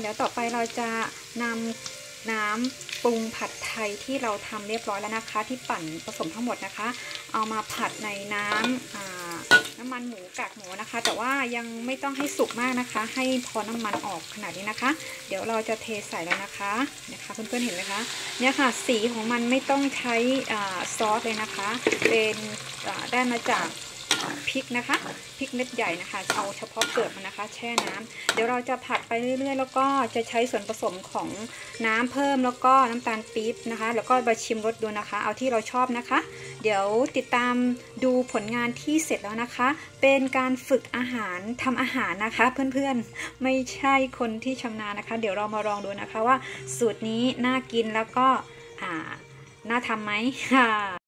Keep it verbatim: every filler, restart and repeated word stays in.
แล้วต่อไปเราจะนำน้ำปรุงผัดไทยที่เราทำเรียบร้อยแล้วนะคะที่ปั่นผสมทั้งหมดนะคะเอามาผัดในน้ำน้ำมันหมูกากหมูนะคะแต่ว่ายังไม่ต้องให้สุกมากนะคะให้พอน้ำมันออกขนาดนี้นะคะเดี๋ยวเราจะเทใส่แล้วนะคะนะคะเพื่อนๆเห็นไหมคะเนี่ยค่ะสีของมันไม่ต้องใช้ซอสเลยนะคะเป็นได้มาจากพริกนะคะพริกเม็ดใหญ่นะคะเอาเฉพาะเปลือกมันนะคะแช่น้ำเดี๋ยวเราจะผัดไปเรื่อยๆแล้วก็จะใช้ส่วนผสมของน้ำเพิ่มแล้วก็น้ำตาลปี๊บนะคะแล้วก็มาชิมรสดูนะคะเอาที่เราชอบนะคะเดี๋ยวติดตามดูผลงานที่เสร็จแล้วนะคะเป็นการฝึกอาหารทำอาหารนะคะเพื่อนๆไม่ใช่คนที่ชำนาญนะคะเดี๋ยวเรามาลองดูนะคะว่าสูตรนี้น่ากินแล้วก็อ่าน่าทำไหมค่ะ